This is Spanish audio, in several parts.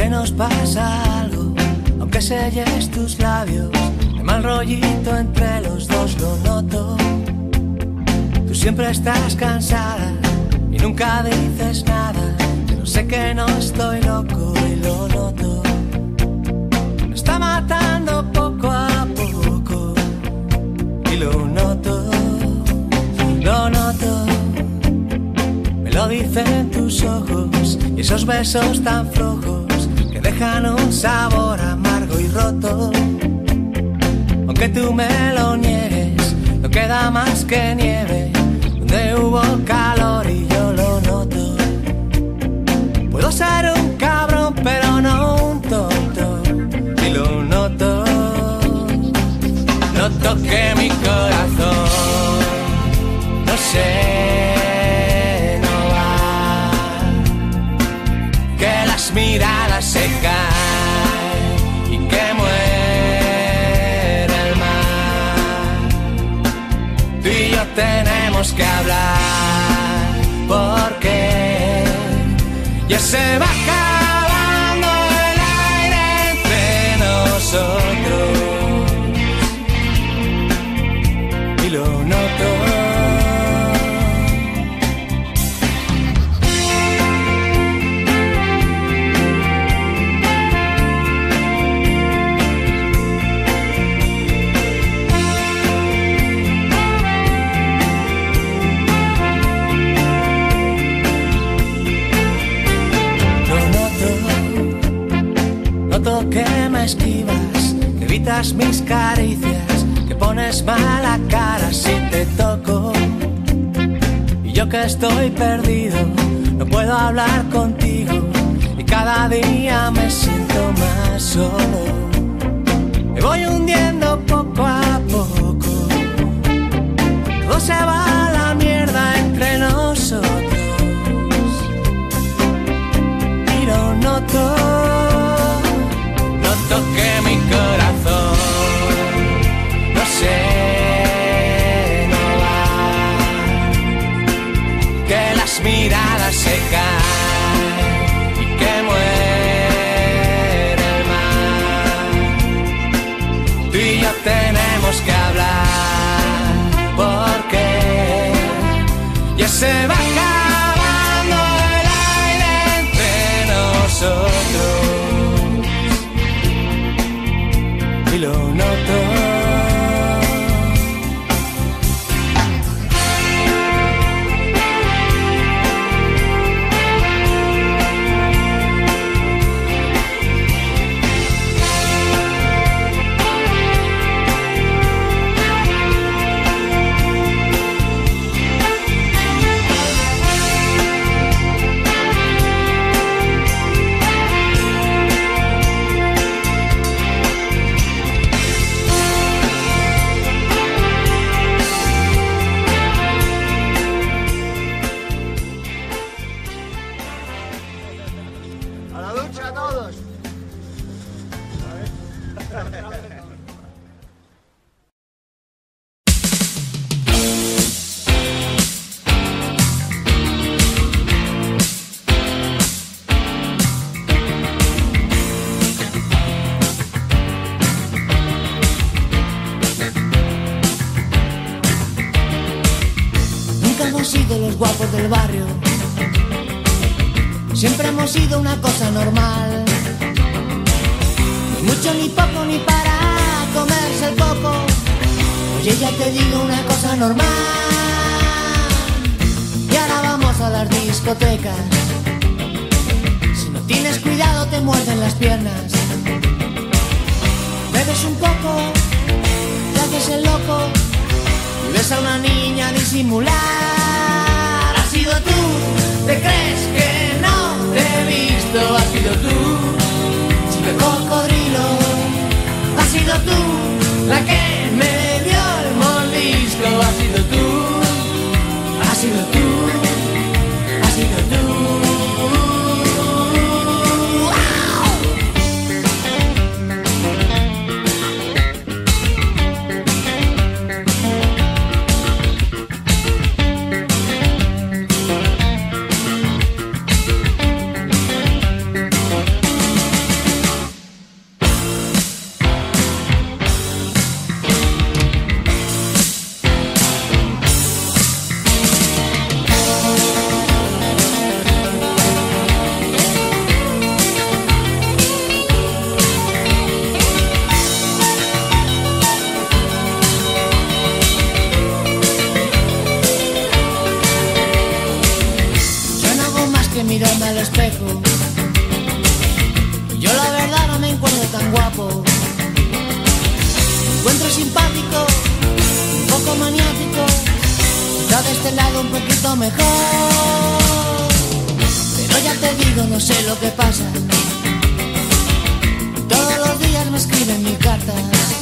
que nos pasa algo, aunque selles tus labios. Hay mal rollito entre los dos, lo noto. Tú siempre estás cansada y nunca dices nada, pero sé que no estoy loco y lo noto. Me está matando poco a poco y lo noto, lo noto. Me lo dicen tus ojos y esos besos tan flojos que dejan un sabor amargo y roto. Aunque tú me lo niegues, no queda más que nieve donde hubo calor y yo lo noto. Puedo ser un cabrón pero no un tonto y lo noto. Noto que mi corazón no sé, no va, que las miradas se caen y que muere el mar. Tú y yo tenemos que hablar porque ya se va acabando el aire entre nosotros y lo noto. Noto que me esquivas, que evitas mis caricias, que pones mala cara si te toco. Y yo que estoy perdido, no puedo hablar contigo y cada día me siento más solo. Me voy hundiendo poco a poco, todo se va a la mierda entre nosotros y lo noto. Noto que mi corazón no sé, no va, que las miradas se caen y que muere el mar. Tú y yo tenemos que hablar porque ya se va acabando el aire entre nosotros y lo noto. Guapos del barrio, siempre hemos sido una cosa normal, ni mucho ni poco ni para comerse el coco. Oye, ya te digo una cosa normal, y ahora vamos a las discotecas. Si no tienes cuidado te muerden las piernas. Bebes un poco, te haces el loco y ves a una niña disimular. Has sido tú, te crees que no te he visto. Has sido tú, chica cocodrilo. Has sido tú, la que me dio el mordisco. Has sido tú, has sido tú, has sido tú. el espejo. Yo la verdad no me encuentro tan guapo. Me encuentro simpático, un poco maniático, quizá de este lado un poquito mejor. Pero ya te digo, no sé lo que pasa. Todos los días me escriben mil cartas,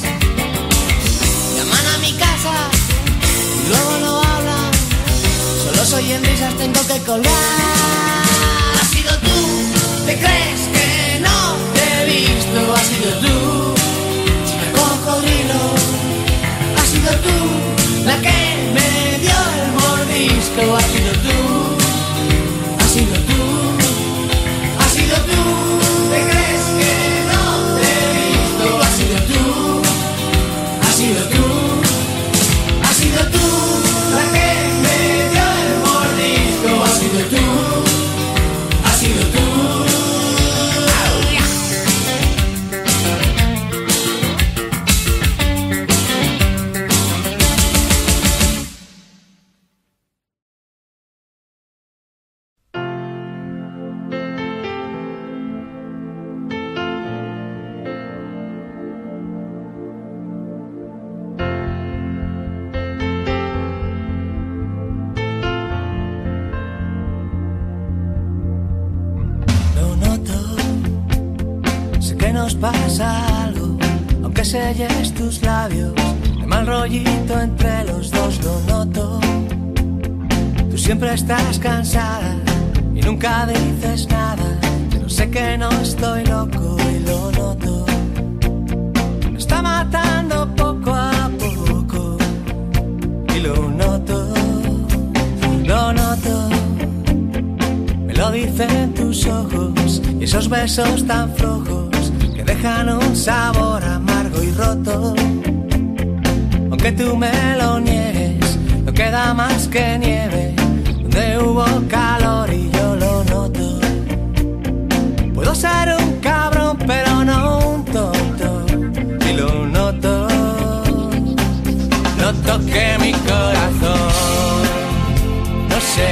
llaman a mi casa y luego no hablan. Solo soy en risas, tengo que colgar. Has sido tú, ¿te crees que no te he visto? Has sido tú, chica cocodrilo. Has sido tú, la que me dio el mordisco. Has sido tú, has sido tú, has sido tú. ¿Te crees que no te he visto? Has sido tú, has sido tú, has sido tú, la que me dio el mordisco. Has sido tú, has sido tú. Nos pasa algo, aunque selles tus labios, hay mal rollito entre los dos, lo noto. Tú siempre estás cansada y nunca dices nada, pero sé que no estoy loco y lo noto. Me está matando poco a poco y lo noto, lo noto. Me lo dicen tus ojos y esos besos tan flojos dejan un sabor amargo y roto. Aunque tú me lo niegues, no queda más que nieve donde hubo calor y yo lo noto. Puedo ser un cabrón pero no un tonto y lo noto. Noto que mi corazón no sé,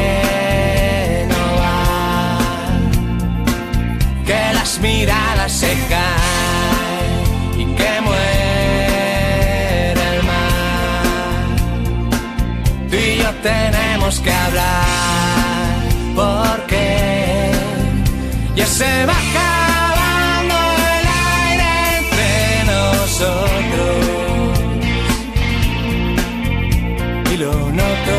miradas se caen y que muere el mar. Tú y yo tenemos que hablar porque ya se va acabando el aire entre nosotros y lo noto.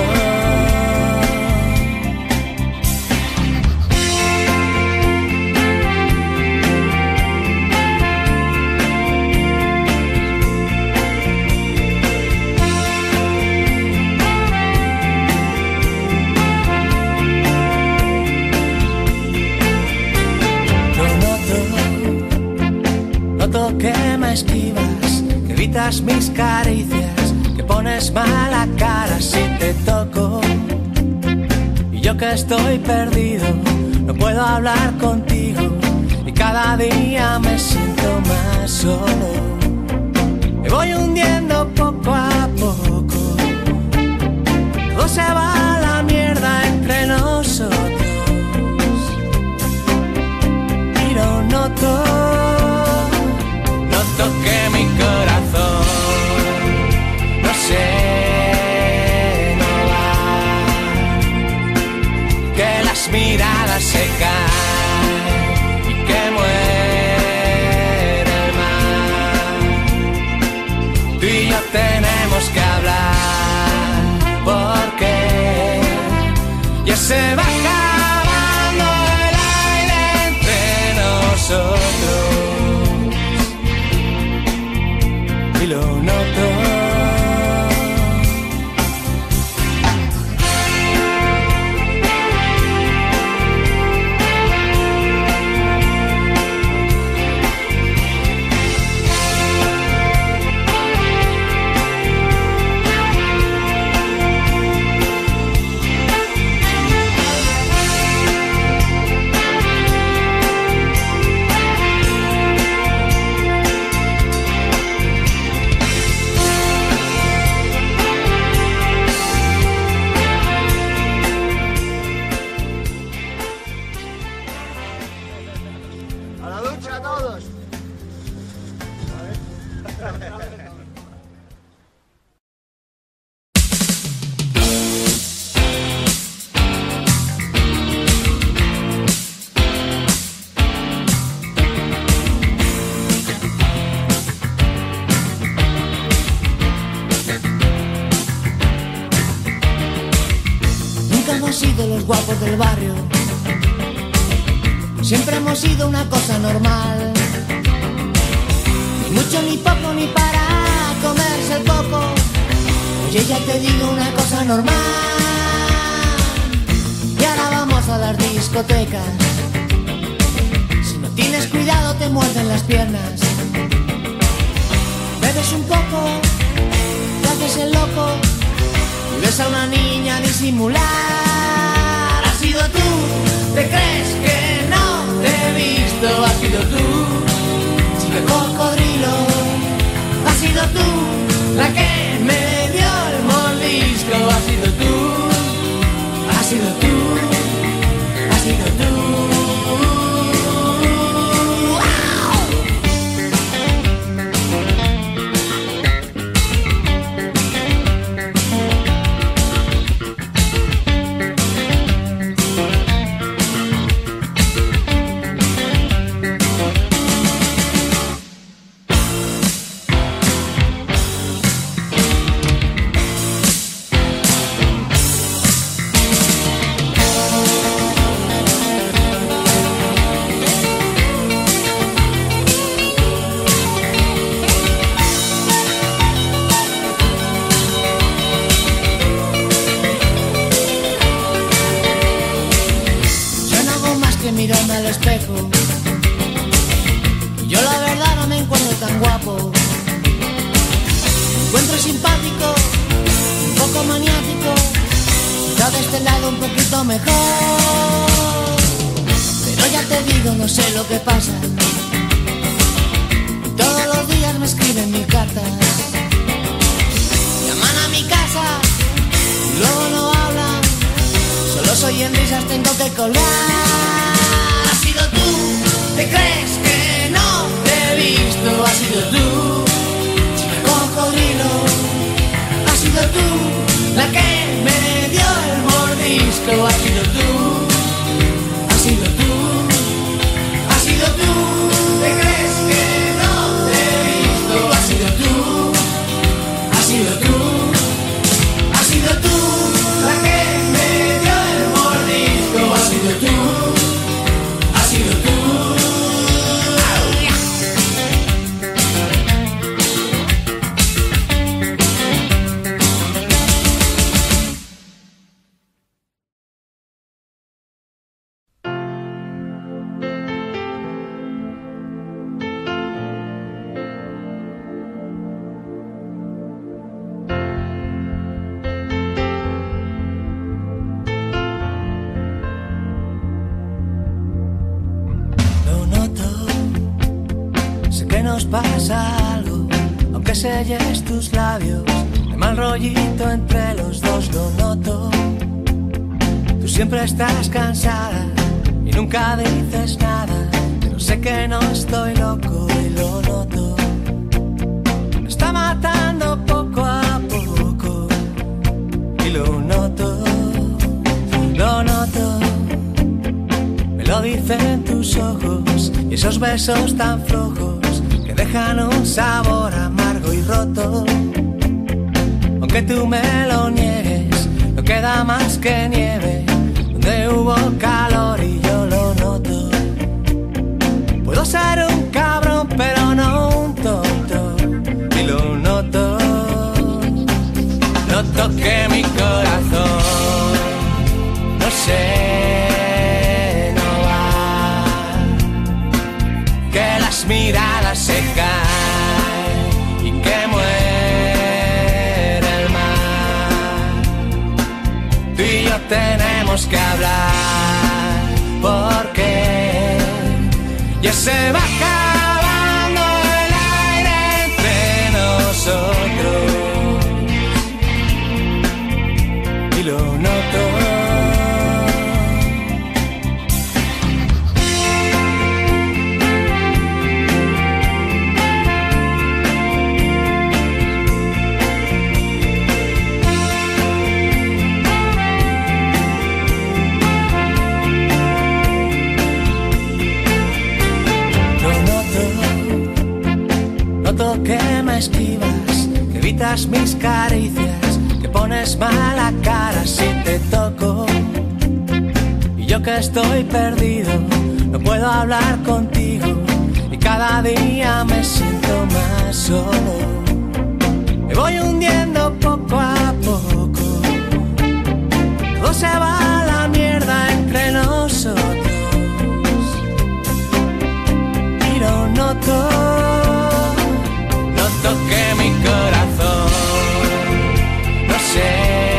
Que me esquivas, que evitas mis caricias, que pones mala cara si te toco. Y yo que estoy perdido, no puedo hablar contigo y cada día me siento más solo. Me voy hundiendo poco a poco, todo se va a la mierda entre nosotros y lo noto. Noto que mi corazón no sé, no va, que las miradas se caen y que muere el mar. Tú y yo tenemos que hablar porque ya se va acabando el aire entre nosotros. Y lo noto. hemos sido los guapos del barrio. Siempre hemos sido una cosa normal. Ni mucho, ni poco, ni para comerse el coco. Oye, ya te digo una cosa normal. Y ahora vamos a las discotecas. Si no tienes cuidado te muerden las piernas. Bebes un poco, te haces el loco y ves a una niña disimular. Has sido tú, te crees que no te he visto. Has sido tú, chica cocodrilo. Has sido tú, la que me dio el mordisco. Has sido tú, has sido tú, has sido tú. Mirarme al espejo, yo la verdad no me encuentro tan guapo. Me encuentro simpático, un poco maniático, quizá de este lado un poquito mejor. Pero ya te digo, no sé lo que pasa. Todos los días me escriben mil cartas, llaman a mi casa y luego no hablan. Solo soy en risas, tengo que colgar. ¿Te crees que no te he visto? Has sido tú, chica cocodrilo. Has sido tú, la que me dio el mordisco. Has sido tú, has sido tú, has sido tú. ¿Te crees que no te he visto? Has sido tú, has sido tú, has sido tú, la que me dio el mordisco. Has sido tú, has sido tú. Nos pasa algo, aunque selles tus labios, hay mal rollito entre los dos, lo noto. Tú siempre estás cansada y nunca dices nada, pero sé que no estoy loco y lo noto. Me está matando poco a poco y lo noto, lo noto. Me lo dicen tus ojos y esos besos tan flojos que dejan un sabor amargo y roto. Aunque tú me lo niegues, no queda más que nieve donde hubo calor y yo lo noto. Puedo ser un cabrón pero no un tonto y lo noto. Noto que mi corazón no sé, no va, que las miradas se caen y que muere el mar. Tú y yo tenemos que hablar porque ya se va acabando el aire entre nosotros y lo noto. Noto que me esquivas, que evitas mis caricias, que pones mala cara si te toco. Creo que estoy perdido, no puedo hablar contigo y cada día me siento más solo. Me voy hundiendo poco a poco, todo se va a la mierda entre nosotros y lo noto, noto que mi corazón no sé.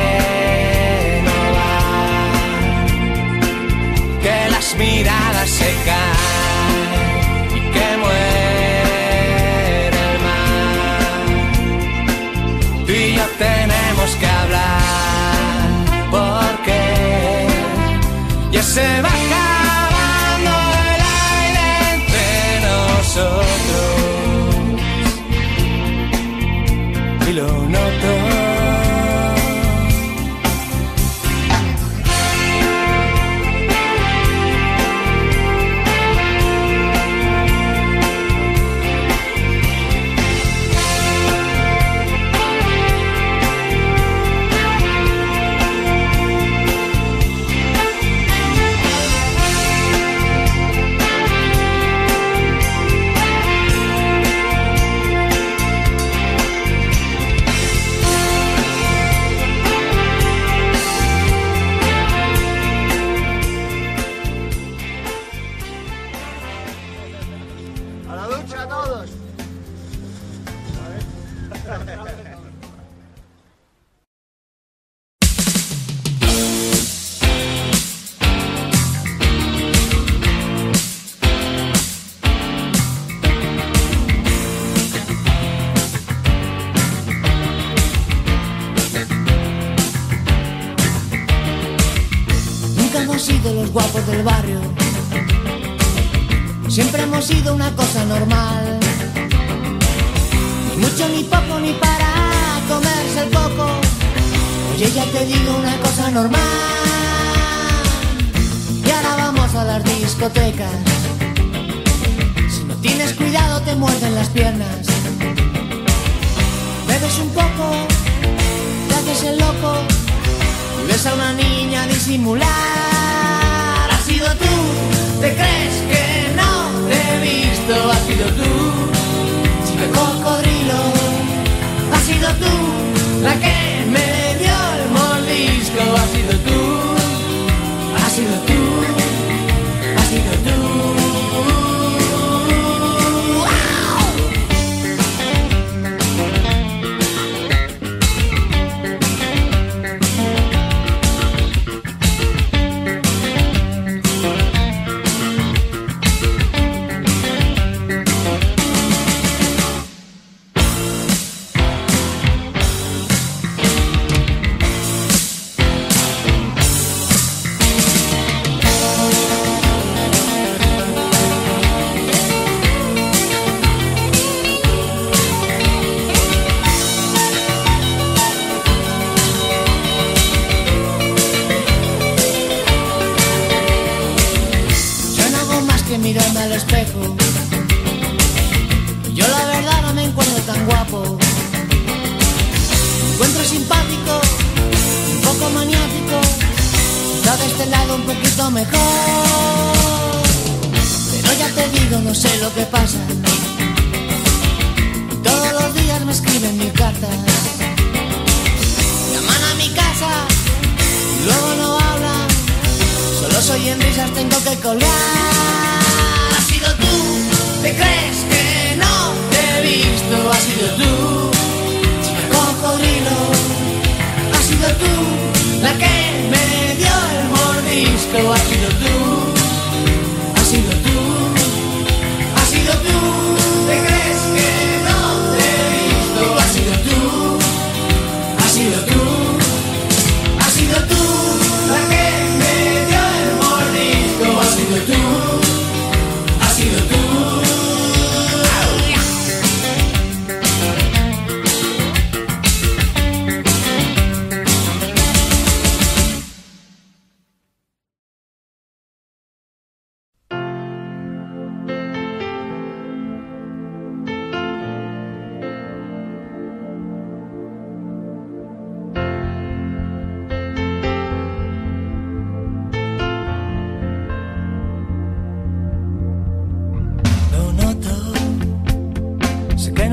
Miradas se caen y que muere el mar. Tú y yo tenemos que hablar porque ya se va acabando el aire entre nosotros y lo noto. Guapos del barrio, siempre hemos sido una cosa normal, ni mucho ni poco ni para comerse el coco. Oye, ya te digo una cosa normal, y ahora vamos a las discotecas. Si no tienes cuidado te muerden las piernas. Bebes un poco, te haces el loco y ves a una niña disimular. Has sido tú, te crees que no te he visto. Has sido tú, chica cocodrilo. Has sido tú, la que me dio el mordisco. Has sido tú, has sido tú, has sido tú. Mirarme al espejo, yo la verdad no me encuentro tan guapo. Me encuentro simpático, un poco maniático, quizá de este lado un poquito mejor. Pero ya te digo, no sé lo que pasa, todos los días me escriben mil cartas, llaman a mi casa y luego no hablan, solo soy en risas, tengo que colgar. ¿Te crees que no te he visto? Has sido tú, chica cocodrilo. Has sido tú, la que me dio el mordisco. Has sido tú, has sido tú, has sido tú. ¿Te crees que no te he visto? Has sido tú, has sido tú, has sido tú, la que me dio el mordisco. Has sido tú, has sido tú.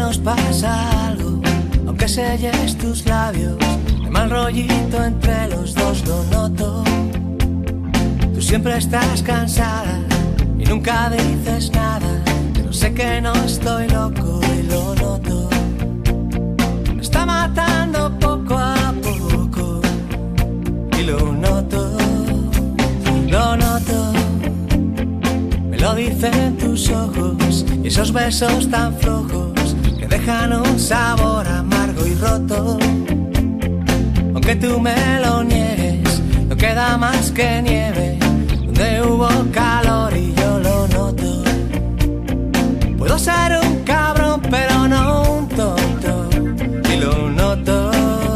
nos pasa algo, aunque selles tus labios. Hay mal rollito entre los dos, lo noto. Tú siempre estás cansada y nunca dices nada, pero sé que no estoy loco y lo noto. Me está matando poco a poco y lo noto, lo noto. Me lo dicen tus ojos y esos besos tan flojos que dejan un sabor amargo y roto. Aunque tú me lo niegues, no queda más que nieve donde hubo calor y yo lo noto. Puedo ser un cabrón pero no un tonto y lo noto.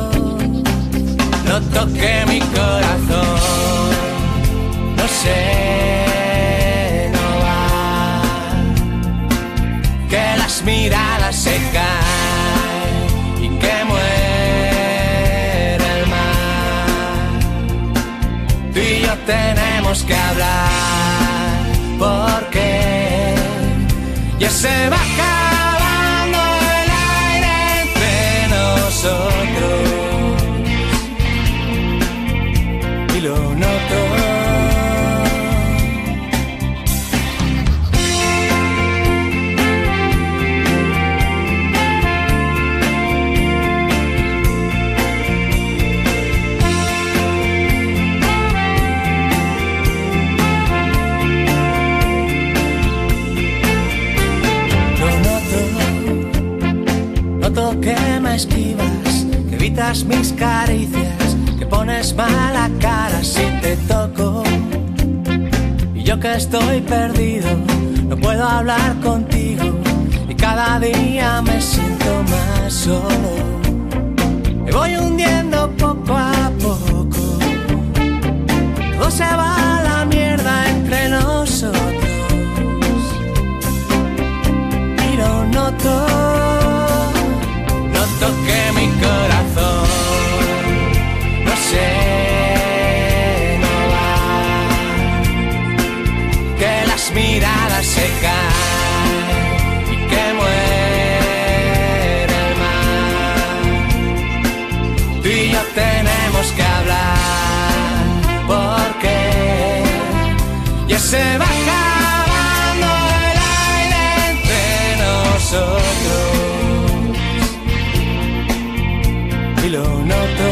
Noto que mi corazón no sé, no va, que las miradas se caen y que muere el mar. Tú y yo tenemos que hablar porque ya se va acabando el aire entre nosotros y lo noto. Noto que me esquivas, que evitas mis caricias, que pones mala cara si te toco. Y yo que estoy perdido, no puedo hablar contigo y cada día me siento más solo. Me voy hundiendo poco a poco, todo se va a la mierda entre nosotros y lo noto. Noto que mi corazón no sé, no va, que las miradas se caen y que muere el mar. Tú y yo tenemos que hablar porque ya se va acabando el aire entre nosotros y lo noto.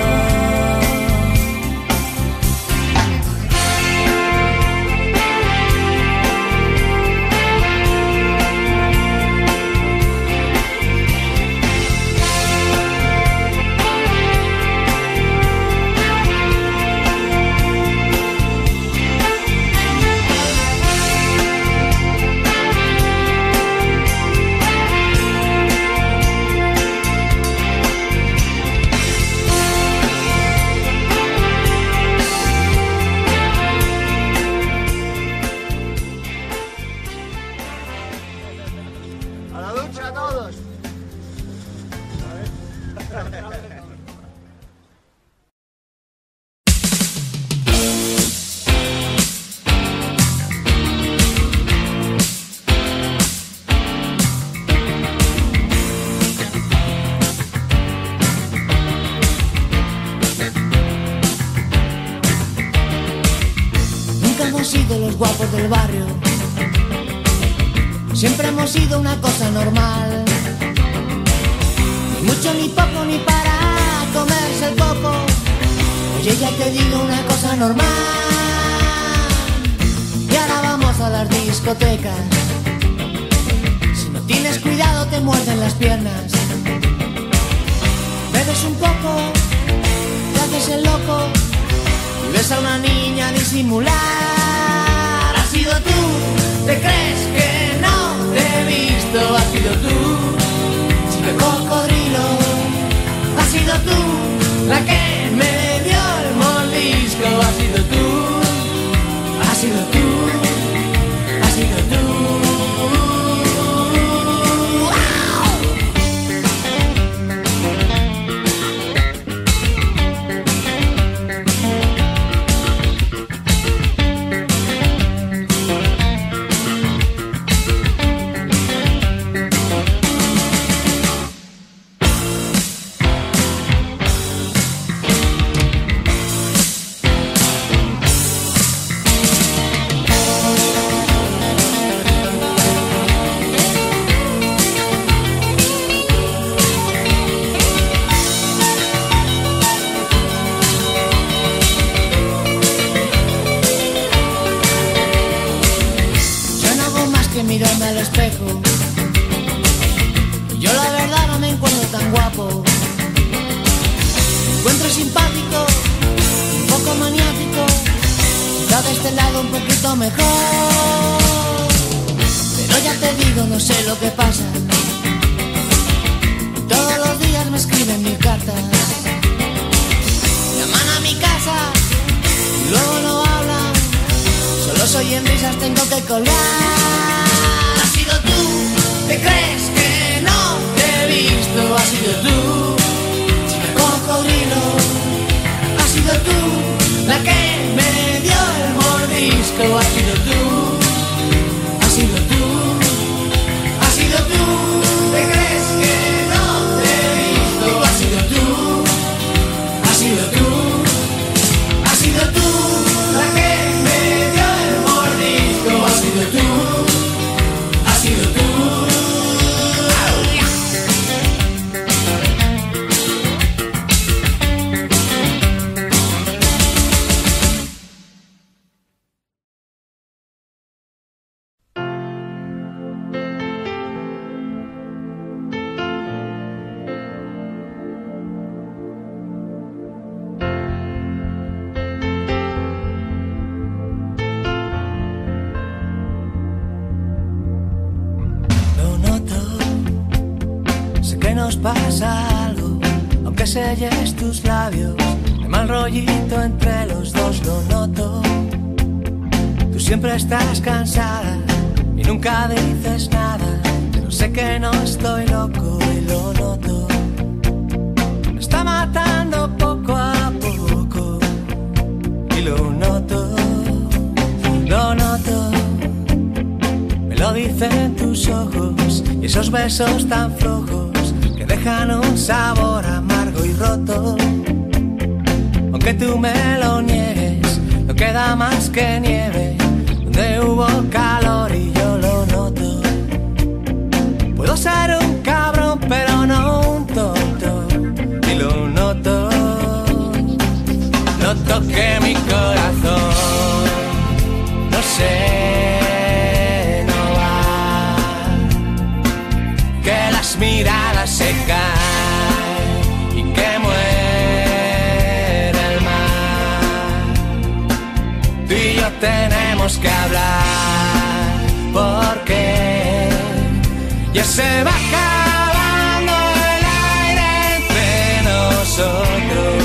Los guapos del barrio siempre hemos sido una cosa normal, ni mucho ni poco ni para comerse el coco. Oye, ya te digo una cosa normal. Y ahora vamos a las discotecas. Si no tienes cuidado te muerden las piernas. Bebes un poco, te haces el loco y ves a una niña disimular. Has sido tú, te crees que no te he visto. Has sido tú, chico cocodrilo. Has sido tú, la que me dio el mordisco. Has sido tú, has sido tú, has sido tú. mirarme al espejo. Yo la verdad no me encuentro tan guapo. Me encuentro simpático, un poco maniático, quizá de este lado un poquito mejor. Pero ya te digo, no sé lo que pasa. Todos los días me escriben mil cartas. Llaman a mi casa y luego no hablan. Solo soy en risas, tengo que colgar. Has sido tú, ¿te crees que no te he visto? Has sido tú, chica cocodrilo. Has sido tú, la que me dio el mordisco. Has sido tú, has sido tú, has sido tú. ¿Te crees que no te he visto? Has sido tú, has sido tú, has sido tú, la que me dio el mordisco. Has sido tú, has sido tú. Nos pasa algo, aunque selles tus labios, hay mal rollito entre los dos, lo noto. Tú siempre estás cansada y nunca dices nada, pero sé que no estoy loco y lo noto. Me está matando poco a poco y lo noto, lo noto. Me lo dicen tus ojos y esos besos tan flojos que dejan un sabor amargo y roto. Aunque tú me lo niegues, no queda más que nieve donde hubo calor y yo lo noto. Puedo ser un cabrón pero no un tonto y lo noto. Noto que mi corazón no sé, miradas se caen y que muere el mar. Tú y yo tenemos que hablar porque ya se va acabando el aire entre nosotros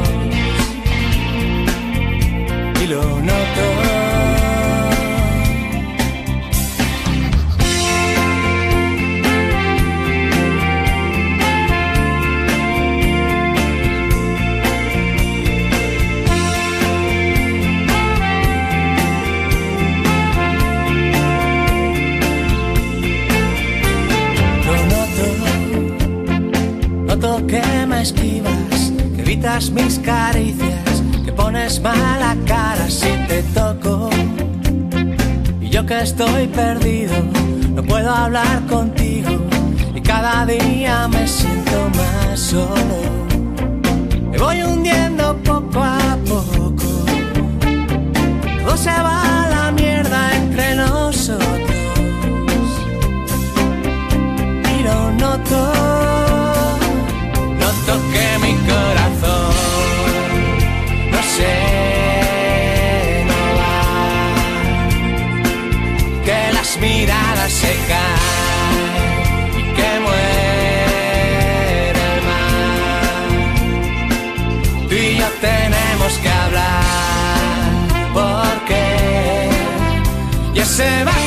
y lo noto. Que me esquivas, que evitas mis caricias, que pones mala cara si te toco. Y yo que estoy perdido, no puedo hablar contigo y cada día me siento más solo. Me voy hundiendo poco a poco, todo se va a la mierda entre nosotros y lo noto. Noto que mi corazón no sé, no va, que las miradas se caen y que muere el mar. Tú y yo tenemos que hablar porque ya se va